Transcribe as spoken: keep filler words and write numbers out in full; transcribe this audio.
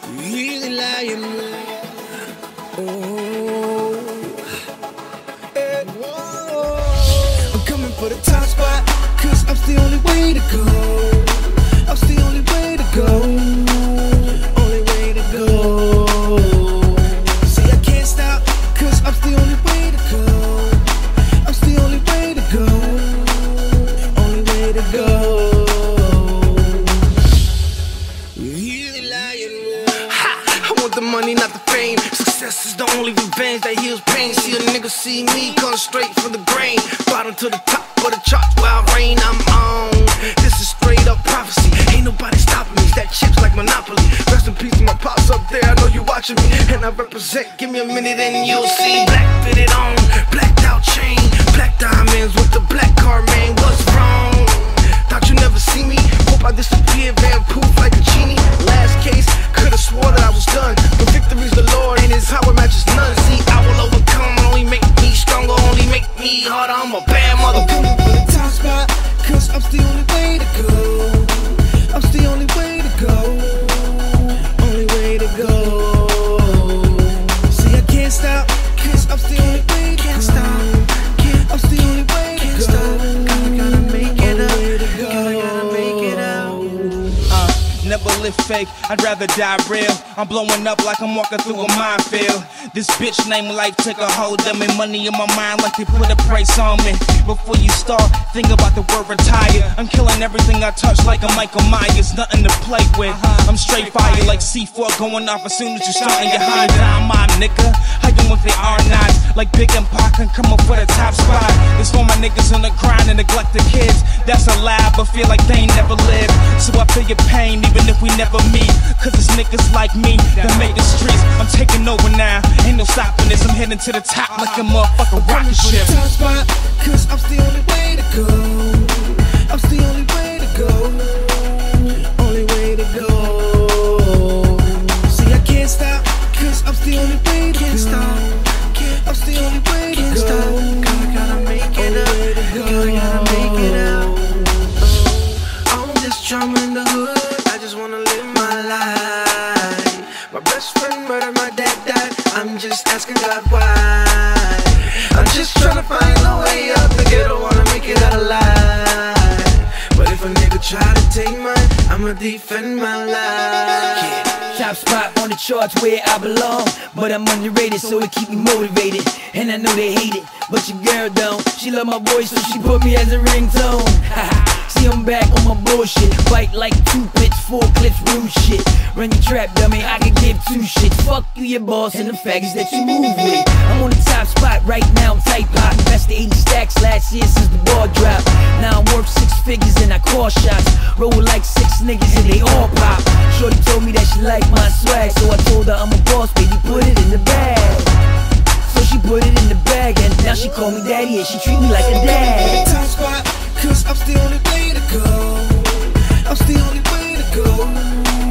really lying. Oh, hey. I'm coming for the top spot, cause I'm the only way to go. I'm the only way to go. Only way to go. See, I can't stop, cause I'm the only way to go. I'm the only way to go. Only way to go. The money, not the fame. Success is the only revenge that heals pain. See a nigga see me come straight from the grain. Bottom to the top of the charts where I reign, I'm on. This is straight up prophecy. Ain't nobody stopping me. That chip's like Monopoly. Rest in peace to my pops up there. I know you watching me, and I represent. Give me a minute and you'll see. Black fitted on, blacked out chain, black diamonds with the black car, man. What's wrong? Thought you never see me. Hope I disappear, van poof like a genie. Last case, could've swore that I was done. But victory's the Lord, and his power matches none. See, I will overcome, only make me stronger, only make me harder. I'm a bad mother. I'm coming for the top spot, cause I'm the only way to go. I'm the only way to go. Only way to go. See, I can't stop, cause I'm the only way to can't go. Stop. I'm the only way to can't go. Stop. Gotta, gotta make it up. Gotta, gotta make it up. Uh, never live fake, I'd rather die real. I'm blowing up like I'm walking through a minefield. This bitch named life took a hold of me. Money in my mind like they put a price on me. Before you start, think about the word retire. I'm killing everything I touch like a Michael Myers. Nothing to play with. I'm straight fire like C four going off as soon as you starting your high down, my nigga. How you with the R nines like Big and Pac can come up for the top spot. It's for my niggas on the grind and neglected kids. That's a lie, but feel like they ain't never lived. So I feel your pain even if we never meet. Cause it's niggas like me that make the streets. I'm taking over now, ain't no stopping this. I'm heading to the top like a motherfucking rocket ship. Top spot, cause I'm the only way to go. I'm the only way to go. Only way to go. See, I can't stop, cause I'm the only way to can't go. Stop. I'm the only way to can't go. Stop. Gotta, gotta make it up. Gotta, gotta make it up. I'm just drumming the hood. I just wanna live my life. My best friend murdered, my dad died. I'm just asking God why. I'm just trying to find a way out the ghetto, wanna make it out alive. But if a nigga try to take mine, I'ma defend my life. Yeah. Top spot on the charts where I belong, but I'm underrated, so it keep me motivated. And I know they hate it, but your girl don't. She love my voice, so she put me as a ringtone. See, I'm back on my bullshit. Bite like two bits, four clips, rude shit. Run your trap, dummy, I can give two shits. Fuck you, your boss, and the faggots that you move with. I'm on the top spot right now, I'm tight pop. Invested eighty stacks last year since the ball dropped. Now I'm worth six figures and I call shots. Roll like six niggas and they all pop. Shorty told me that she liked my swag, so I told her I'm a boss, baby, put it in the bag. So she put it in the bag, and now she call me daddy and she treat me like a dad. Top spot, cause I'm the only way to go. I'm the only way to go.